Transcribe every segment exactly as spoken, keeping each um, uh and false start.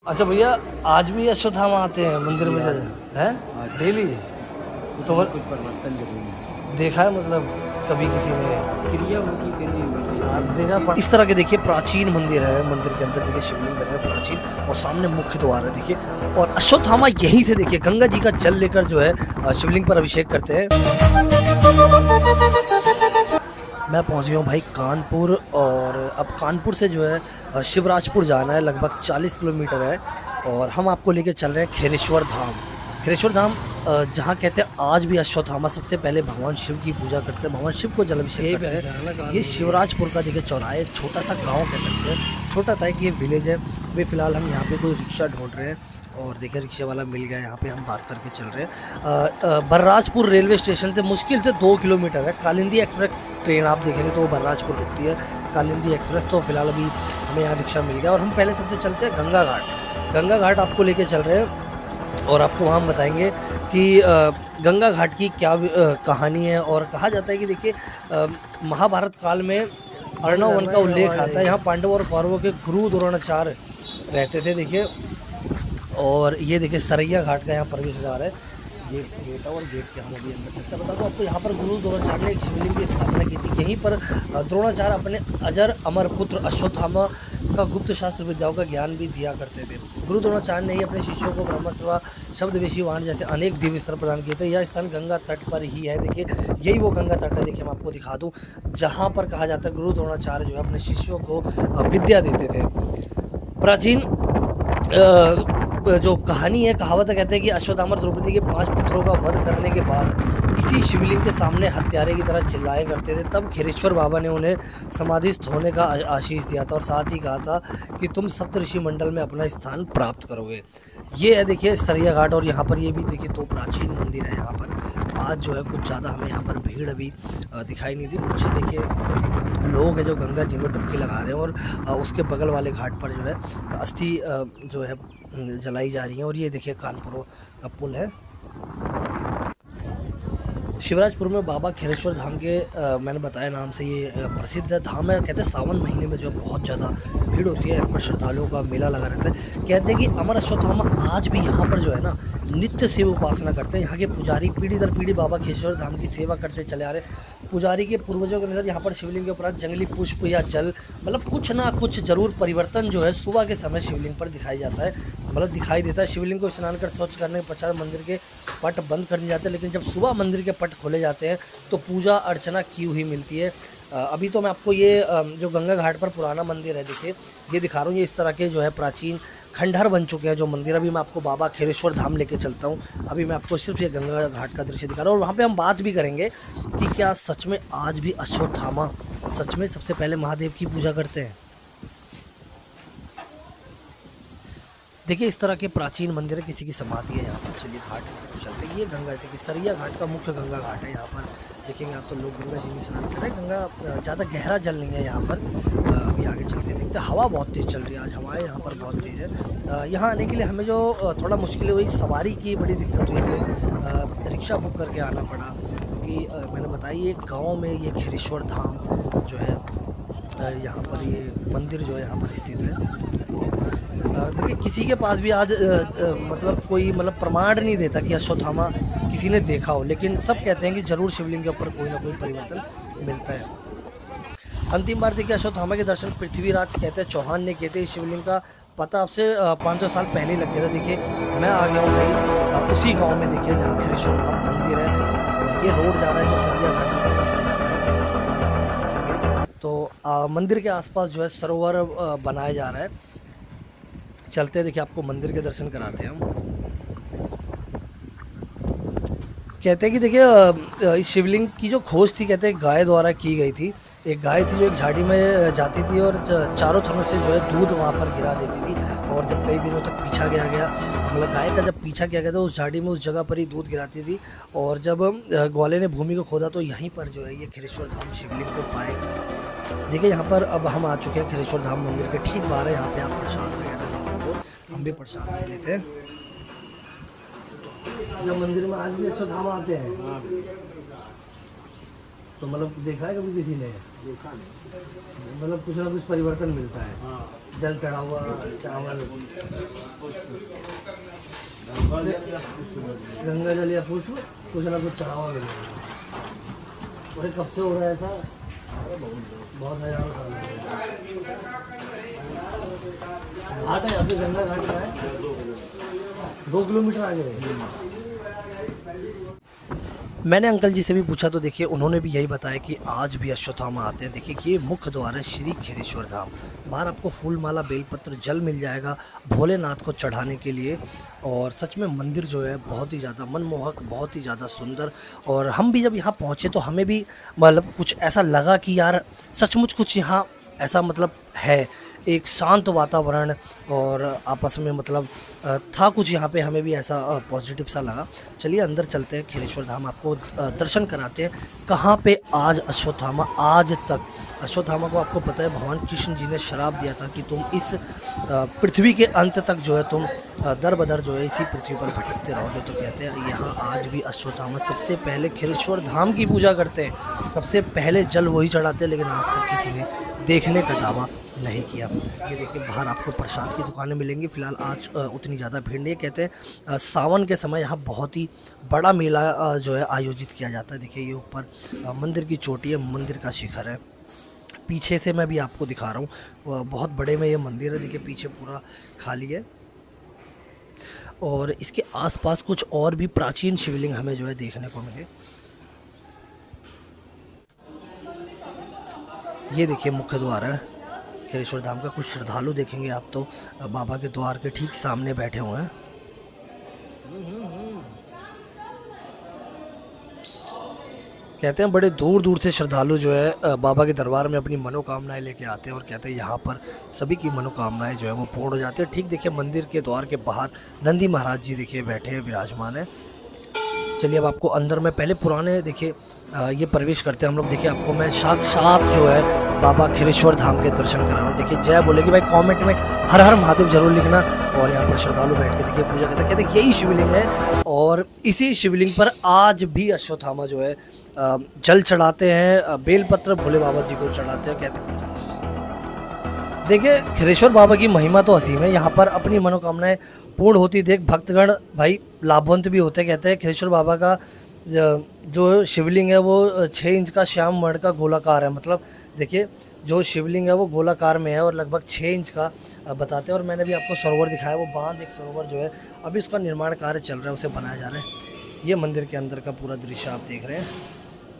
अच्छा भैया, आज भी अश्वत्थामा आते हैं मंदिर में हैं डेली? तो कुछ परिवर्तन जरूर देखा है मतलब कभी किसी ने क्रिया उनकी करी देखा? इस तरह के देखिए प्राचीन मंदिर है। मंदिर के अंदर देखिए शिवलिंग बना है प्राचीन, और सामने मुख्य द्वार है देखिए। और अश्वत्थामा यहीं से देखिए गंगा जी का जल लेकर जो है शिवलिंग पर अभिषेक करते हैं। मैं पहुंच गया हूँ भाई कानपुर, और अब कानपुर से जो है शिवराजपुर जाना है, लगभग चालीस किलोमीटर है। और हम आपको लेके चल रहे हैं खेरेश्वर धाम। खेरेश्वर धाम जहाँ कहते हैं आज भी अश्वत्थामा सबसे पहले भगवान शिव की पूजा करते हैं, भगवान शिव को जल अभिषेक करते हैं। ये शिवराजपुर का देखिए चौराहा, एक छोटा सा गाँव कह सकते हैं, छोटा सा एक ये विलेज है। अभी फ़िलहाल हम यहाँ पे कोई रिक्शा ढूंढ रहे हैं, और देखिए रिक्शे वाला मिल गया, यहाँ पे हम बात करके चल रहे हैं। बर्राजपुर रेलवे स्टेशन से मुश्किल से दो किलोमीटर है। कालिंदी एक्सप्रेस ट्रेन आप देखेंगे तो वो बर्राजपुर रुकती है, कालिंदी एक्सप्रेस। तो फिलहाल अभी हमें यहाँ रिक्शा मिल गया, और हम पहले सबसे चलते हैं गंगा घाट। गंगा घाट आपको लेके चल रहे हैं, और आपको वहाँ हम बताएंगे कि गंगा घाट की क्या कहानी है। और कहा जाता है कि देखिए महाभारत काल में अर्णव वन का उल्लेख आता है। यहाँ पांडवों और कौरवों के गुरु द्रोणाचार्य रहते थे देखिए। और ये देखिए सरैया घाट का यहाँ प्रवेश द्वार है, ये गेट है, और गेट के हम अभी अंदर सकते हैं। बता दो आपको, यहाँ पर गुरु द्रोणाचार्य ने एक शिवलिंग की स्थापना की थी। यहीं पर द्रोणाचार्य अपने अजर अमर पुत्र अश्वत्थामा का गुप्त शास्त्र विद्याओं का ज्ञान भी दिया करते थे। गुरु द्रोणाचार्य ने ही अपने शिष्यों को ब्रह्मास्त्र, शब्दवेशी वाण जैसे अनेक दिव्य अस्त्र प्रदान किए थे। यह स्थान गंगा तट पर ही है देखिए, यही वो गंगा तट है। देखिए मैं आपको दिखा दूँ, जहाँ पर कहा जाता है गुरु द्रोणाचार्य जो है अपने शिष्यों को विद्या देते थे। प्राचीन जो कहानी है, कहावत कहते हैं कि अश्वत्थामा द्रौपदी के पांच पुत्रों का वध करने के बाद इसी शिवलिंग के सामने हत्यारे की तरह चिल्लाए करते थे। तब खेरेश्वर बाबा ने उन्हें समाधिस्थ होने का आशीष दिया था, और साथ ही कहा था कि तुम सप्तऋषि मंडल में अपना स्थान प्राप्त करोगे। ये है देखिए सरैया घाट, और यहाँ पर ये भी देखिए दो प्राचीन मंदिर है। यहाँ पर आज जो है कुछ ज़्यादा हमें यहाँ पर भीड़ अभी दिखाई नहीं दी। कुछ देखिए लोग हैं जो गंगा जी में डुबकी लगा रहे हैं, और उसके बगल वाले घाट पर जो है अस्थि जो है जलाई जा रही है। और ये देखिए कानपुर का पुल है। शिवराजपुर में बाबा खेरेश्वर धाम के आ, मैंने बताया नाम से ये प्रसिद्ध धाम है। कहते हैं सावन महीने में जो बहुत ज़्यादा भीड़ होती है, यहाँ पर श्रद्धालुओं का मेला लगा रहता है। कहते हैं कि अमर अश्वत्थामा आज भी यहाँ पर जो है ना नित्य शिव उपासना करते हैं। यहाँ के पुजारी पीढ़ी दर पीढ़ी बाबा खेरेश्वर धाम की सेवा करते चले आ रहे। पुजारी के पूर्वजों के अनुसार यहाँ पर शिवलिंग के उपरांत जंगली पुष्प या जल, मतलब कुछ ना कुछ जरूर परिवर्तन जो है सुबह के समय शिवलिंग पर दिखाई जाता है, मतलब दिखाई देता है। शिवलिंग को स्नान कर स्वच्छ करने के पश्चात मंदिर के पट बंद कर दिए जाते हैं, लेकिन जब सुबह मंदिर के पट खोले जाते हैं तो पूजा अर्चना की हुई मिलती है। अभी तो मैं आपको ये जो गंगा घाट पर पुराना मंदिर है देखिए, ये दिखा रहा हूँ। ये इस तरह के जो है प्राचीन खंडहर बन चुके हैं जो मंदिर। अभी मैं आपको बाबा खेरेश्वर धाम लेके चलता हूँ। अभी मैं आपको सिर्फ ये गंगा घाट का दृश्य दिखा रहा हूँ, और वहाँ पे हम बात भी करेंगे कि क्या सच में आज भी अश्वत्थामा सच में सबसे पहले महादेव की पूजा करते हैं। देखिए इस तरह के प्राचीन मंदिर है, किसी की समाधि है यहाँ पर। चलिए घाट की तरफ चलते हैं। ये गंगा देखिए सरैया घाट का मुख्य गंगा घाट है। यहाँ पर देखेंगे आप तो लोग गंगा जी में स्नान कर रहे हैं। गंगा ज़्यादा गहरा जल नहीं है यहाँ पर। अभी आगे चल के देखते हैं। हवा बहुत तेज़ चल रही है आज, हवाएं यहाँ पर बहुत तेज़ है। यहाँ आने के लिए हमें जो थोड़ा मुश्किल हुई, सवारी की बड़ी दिक्कत हुई, हमें रिक्शा बुक करके आना पड़ा, क्योंकि मैंने बताया एक गाँव में ये खेरेश्वर धाम जो है, यहाँ पर ये मंदिर जो है यहाँ पर स्थित है। देखिए किसी के पास भी आज आ, आ, मतलब कोई मतलब प्रमाण नहीं देता कि अश्वत्थामा किसी ने देखा हो, लेकिन सब कहते हैं कि जरूर शिवलिंग के ऊपर कोई ना कोई परिवर्तन मिलता है। अंतिम बार देखिए अश्वत्थामा के दर्शन पृथ्वीराज कहते हैं चौहान ने किए थे। शिवलिंग का पता आपसे पाँच सौ साल पहले लग गया था। देखिए मैं आ गया हूँ भाई उसी गाँव में, देखिए जहाँ खेरेश्वर धाम मंदिर है, और ये रोड जा रहा है जो सरैया घाट की तरफ निकल जाता है। और यहाँ पर देखेंगे तो आ, मंदिर के आसपास जो है सरोवर बनाया जा रहा है। चलते हैं, देखिए आपको मंदिर के दर्शन कराते हैं हम। कहते हैं कि देखिए इस शिवलिंग की जो खोज थी, कहते हैं गाय द्वारा की गई थी। एक गाय थी जो एक झाड़ी में जाती थी, और चारों थनों से जो है दूध वहाँ पर गिरा देती थी। और जब कई दिनों तक पीछा किया गया, मतलब गाय का जब पीछा किया गया तो उस झाड़ी में उस जगह पर ही दूध गिराती थी। और जब ग्वाले ने भूमि को खोदा तो यहीं पर जो है ये खेरेश्वर धाम शिवलिंग को पाए। देखिए यहाँ पर अब हम आ चुके हैं खेरेश्वर धाम मंदिर के ठीक बाहर है। यहाँ पे आप प्रसाद वगैरह ले सकते हो, हम भी प्रसाद ले लेते हैं। जब मंदिर में आज भी अश्वत्थामा आते हैं। तो मतलब देखा है कभी किसी ने? देखा नहीं। मतलब कुछ ना कुछ परिवर्तन मिलता है। हाँ। जल चढ़ा हुआ चावल, गंगा जल या पुष्प, कुछ ना कुछ चढ़ा हुआ मिलेगा। और ये कब से हो रहा है ऐसा? बहुत हजारों साल हो गए। घाट है यहाँ पे, गंगा घाट का है, दो किलोमीटर आगे है। मैंने अंकल जी से भी पूछा तो देखिए उन्होंने भी यही बताया कि आज भी अश्वत्थामा आते हैं। देखिए ये मुख्य द्वार है श्री खेरेश्वर धाम। बाहर आपको फूल माला, बेलपत्र, जल मिल जाएगा भोलेनाथ को चढ़ाने के लिए। और सच में मंदिर जो है बहुत ही ज़्यादा मनमोहक, बहुत ही ज़्यादा सुंदर। और हम भी जब यहाँ पहुँचे तो हमें भी मतलब कुछ ऐसा लगा कि यार सचमुच कुछ यहाँ ऐसा मतलब है, एक शांत वातावरण और आपस में मतलब था कुछ यहाँ पे, हमें भी ऐसा पॉजिटिव सा लगा। चलिए अंदर चलते हैं, खेरेश्वर धाम आपको दर्शन कराते हैं। कहाँ पे आज अश्वत्थामा, आज तक अश्वत्थामा को आपको पता है भगवान कृष्ण जी ने श्राप दिया था कि तुम इस पृथ्वी के अंत तक जो है तुम दर बदर जो है इसी पृथ्वी पर भटकते रहोगे। तो कहते हैं यहाँ आज भी अश्वत्थामा सबसे पहले खेरेश्वर धाम की पूजा करते हैं, सबसे पहले जल वही चढ़ाते हैं, लेकिन आज तक किसी ने देखने का दावा नहीं किया। ये देखिए बाहर आपको प्रसाद की दुकानें मिलेंगी। फ़िलहाल आज उतनी ज़्यादा भीड़ नहीं है। कहते हैं सावन के समय यहाँ बहुत ही बड़ा मेला जो है आयोजित किया जाता है। देखिए ये ऊपर मंदिर की चोटी है, मंदिर का शिखर है। पीछे से मैं भी आपको दिखा रहा हूँ, बहुत बड़े में ये मंदिर है। देखिए पीछे पूरा खाली है और इसके आसपास कुछ और भी प्राचीन शिवलिंग हमें जो है देखने को मिले। ये देखिए मुख्य द्वार है खेरेश्वर धाम का। कुछ श्रद्धालु देखेंगे आप तो बाबा के द्वार के ठीक सामने बैठे हुए हैं। कहते हैं बड़े दूर दूर से श्रद्धालु जो है बाबा के दरबार में अपनी मनोकामनाएं लेके आते हैं और कहते हैं यहाँ पर सभी की मनोकामनाएं जो है वो पूर्ण हो जाती है। ठीक देखिए मंदिर के द्वार के बाहर नंदी महाराज जी देखिए बैठे हैं, विराजमान है। चलिए अब आपको अंदर में पहले पुराने देखिए ये प्रवेश करते हैं हम लोग। देखिए आपको मैं साक्षात जो है बाबा खेरेश्वर धाम के दर्शन करा रहा हूँ। देखिए जय बोलेगी भाई, कमेंट में हर हर महादेव जरूर लिखना। और यहाँ पर श्रद्धालु बैठ के देखिए पूजा करते हैं। कहते हैं यही शिवलिंग है और इसी शिवलिंग पर आज भी अश्वत्थामा जो है जल चढ़ाते हैं, बेलपत्र भोले बाबा जी को चढ़ाते हैं। कहते हैं देखिए खेरेश्वर बाबा की महिमा तो असीम है। यहाँ पर अपनी मनोकामनाएं पूर्ण होती देख भक्तगण भाई लाभवंत भी होते। कहते हैं खेरेश्वर बाबा का जो शिवलिंग है वो छः इंच का श्याम वर्ण का गोलाकार है। मतलब देखिए जो शिवलिंग है वो गोलाकार में है और लगभग छः इंच का बताते हैं। और मैंने भी आपको सरोवर दिखाया, वो बांध एक सरोवर जो है अभी उसका निर्माण कार्य चल रहा है, उसे बनाया जा रहा है। ये मंदिर के अंदर का पूरा दृश्य आप देख रहे हैं।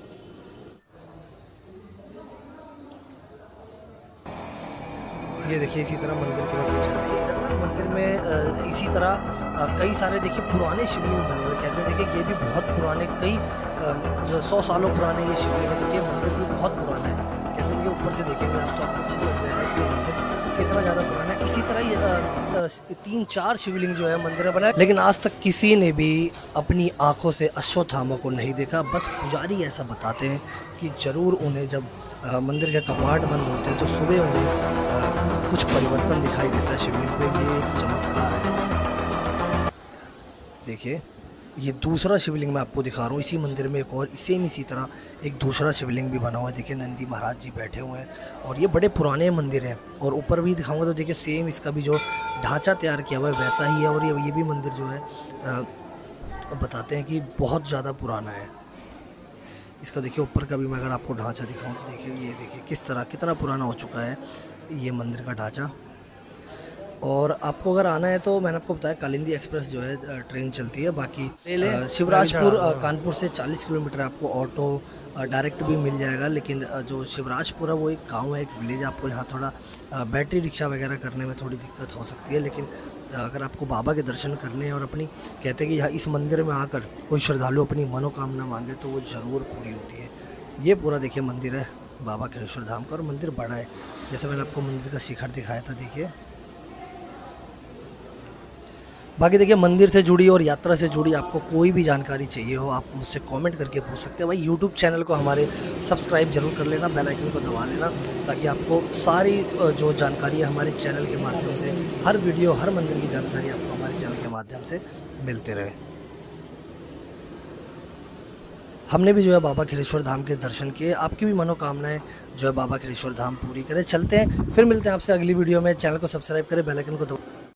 ये देखिए इसी तरह मंदिर के पीछे देखिए मंदिर में इसी तरह कई सारे देखिए पुराने शिवलिंग बने हुए। कहते हैं देखिए ये भी बहुत पुराने, कई सौ सालों पुराने ये शिवलिंग है। देखिए मंदिर भी बहुत पुराना है। कहते हैं ऊपर से देखेंगे आप तो आपको पता लग जाएगा कि मंदिर कितना ज़्यादा पुराना है। इसी तरह ये तीन चार शिवलिंग जो है मंदिर में बना है, लेकिन आज तक किसी ने भी अपनी आँखों से अश्वत्थामा को नहीं देखा। बस पुजारी ऐसा बताते हैं कि ज़रूर उन्हें जब मंदिर के कपाट बंद होते हैं तो सुबह उन्हें कुछ परिवर्तन दिखाई देता है शिवलिंग पे। ये एक चमत्कार है। देखिए ये दूसरा शिवलिंग मैं आपको दिखा रहा हूँ। इसी मंदिर में एक और सेम इसी तरह एक दूसरा शिवलिंग भी बना हुआ है। देखिए नंदी महाराज जी बैठे हुए हैं और ये बड़े पुराने मंदिर हैं। और ऊपर भी दिखाऊंगा तो देखिए सेम इसका भी जो ढांचा तैयार किया हुआ है वैसा ही है। और ये ये भी मंदिर जो है आ, बताते हैं कि बहुत ज़्यादा पुराना है। इसका देखिए ऊपर का भी मैं अगर आपको ढांचा दिखाऊं तो देखिए ये देखिए किस तरह कितना पुराना हो चुका है ये मंदिर का ढांचा। और आपको अगर आना है तो मैंने आपको बताया कालिंदी एक्सप्रेस जो है ट्रेन चलती है। बाकी शिवराजपुर कानपुर से चालीस किलोमीटर आपको ऑटो डायरेक्ट भी मिल जाएगा। लेकिन जो शिवराजपुर है वो एक गांव है, एक विलेज। आपको यहाँ थोड़ा बैटरी रिक्शा वगैरह करने में थोड़ी दिक्कत हो सकती है। लेकिन अगर आपको बाबा के दर्शन करने हैं और अपनी कहते हैं कि यहाँ इस मंदिर में आकर कोई श्रद्धालु अपनी मनोकामना मांगे तो वो ज़रूर पूरी होती है। ये पूरा देखिए मंदिर है बाबा खेरेश्वर धाम का और मंदिर बड़ा है। जैसे मैंने आपको मंदिर का शिखर दिखाया था देखिए। बाकी देखिए मंदिर से जुड़ी और यात्रा से जुड़ी आपको कोई भी जानकारी चाहिए हो आप मुझसे कमेंट करके पूछ सकते हैं। भाई यूट्यूब चैनल को हमारे सब्सक्राइब जरूर कर लेना, बेल आइकन को दबा लेना ताकि आपको सारी जो जानकारी है हमारे चैनल के माध्यम से, हर वीडियो हर मंदिर की जानकारी आपको हमारे चैनल के माध्यम से मिलते रहे। हमने भी जो है बाबा खिलेश्वर धाम के दर्शन किए। आपकी भी मनोकामनाएं जो है बाबा खिलेश्वर धाम पूरी करें। चलते हैं, फिर मिलते हैं आपसे अगली वीडियो में। चैनल को सब्सक्राइब करें, बेल आइकन को दबाएं।